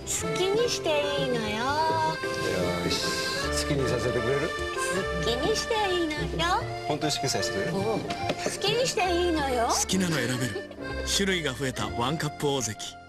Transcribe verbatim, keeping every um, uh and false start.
好きにしていいのよ。 よし、好きにさせてくれる？ 好きにしていいのよ。 本当に好きにさせてくれる？ 好きにしていいのよ。 好きなの選べる。種類が増えたワンカップ大関。